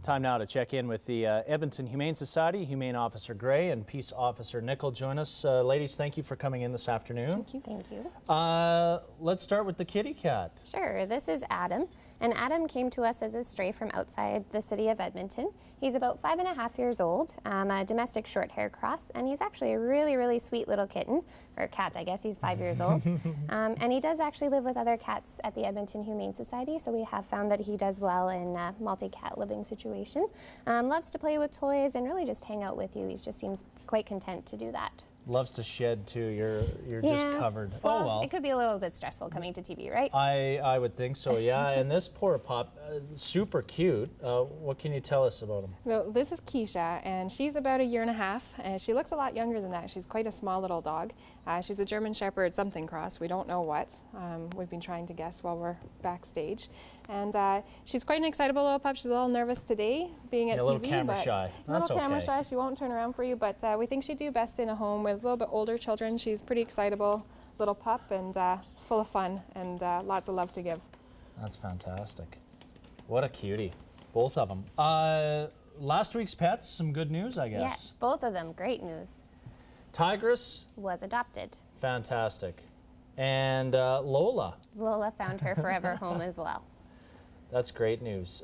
Time now to check in with the Edmonton Humane Society. Humane Officer Gray and Peace Officer Nickel join us. Ladies, thank you for coming in this afternoon. Thank you. Thank you. Let's start with the kitty cat. Sure. This is Adam. And Adam came to us as a stray from outside the city of Edmonton. He's about 5.5 years old, a domestic short hair cross, and he's actually a really, really sweet little kitten, or cat, I guess. He's 5 years old. And he does actually live with other cats at the Edmonton Humane Society, so we have found that he does well in a multi-cat living situation. Loves to play with toys and really just hang out with you. He just seems quite content to do that. Loves to shed too. You're just covered. Well, oh well. It could be a little bit stressful coming to TV, right? I would think so. Yeah. And this poor pup, super cute. What can you tell us about him? Well, this is Keisha, and she's about 1.5 years, and she looks a lot younger than that. She's quite a small little dog. She's a German Shepherd something cross. We don't know what. We've been trying to guess while we're backstage. And she's quite an excitable little pup. She's a little nervous today, being at TV. A little camera shy. That's okay. Camera shy. She won't turn around for you, but we think she'd do best in a home with a little bit older children. She's pretty excitable little pup and full of fun and lots of love to give. That's fantastic. What a cutie. Both of them. Last week's pets, some good news, I guess. Yes, both of them. Great news. Tigress Was adopted. Fantastic. And Lola. Lola found her forever home as well. That's great news.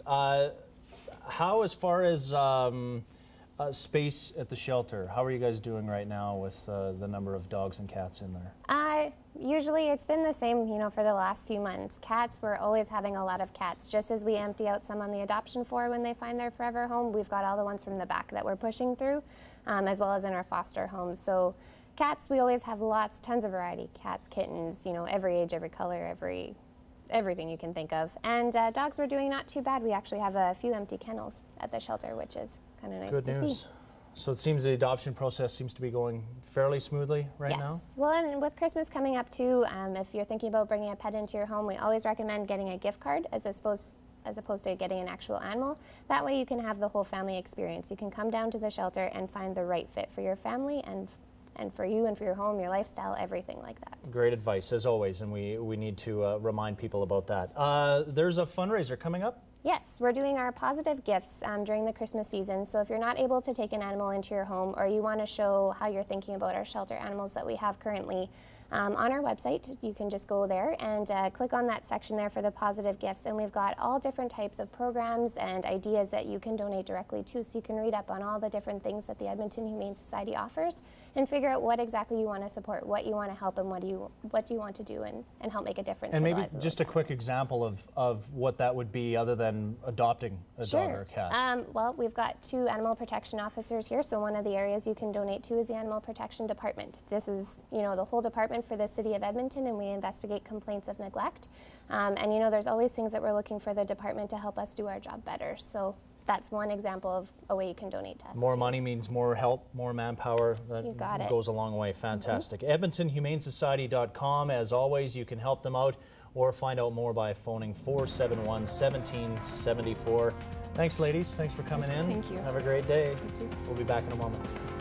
How, as far as space at the shelter, how are you guys doing right now with the number of dogs and cats in there? Usually it's been the same, for the last few months. Cats, we're always having a lot of cats. Just as we empty out some on the adoption floor when they find their forever home, we've got all the ones from the back that we're pushing through, as well as in our foster homes. So cats, we always have tons of variety. Cats, kittens, every age, every color, everything you can think of. And dogs, we're doing not too bad. We actually have a few empty kennels at the shelter, which is kind of nice Good to news. see. So it seems the adoption process seems to be going fairly smoothly right now? Yes. Well, and with Christmas coming up too, if you're thinking about bringing a pet into your home, we always recommend getting a gift card as opposed to getting an actual animal. That way you can have the whole family experience. You can come down to the shelter and find the right fit for your family and for you and for your home, your lifestyle, everything like that. Great advice, as always, and we need to remind people about that. There's a fundraiser coming up? Yes, we're doing our positive gifts during the Christmas season. So if you're not able to take an animal into your home, or you want to show how you're thinking about our shelter animals that we have currently, on our website, you can just go there and click on that section there for the positive gifts. And we've got all different types of programs and ideas that you can donate directly to, so you can read up on all the different things that the Edmonton Humane Society offers and figure out what exactly you want to support, what you want to help, and what do you want to do and help make a difference. And maybe just a quick example of what that would be other than adopting a dog or a cat. Well, we've got 2 animal protection officers here, so one of the areas you can donate to is the animal protection department. This is, the whole department for the city of Edmonton, and we investigate complaints of neglect. And there's always things that we're looking for the department to help us do our job better. So that's one example of a way you can donate to us. More money means more help, more manpower. That goes a long way. Fantastic. EdmontonHumaneSociety.com. As always, you can help them out or find out more by phoning 471-1774. Thanks, ladies. Thanks for coming in. Thank you. Have a great day. You too. We'll be back in a moment.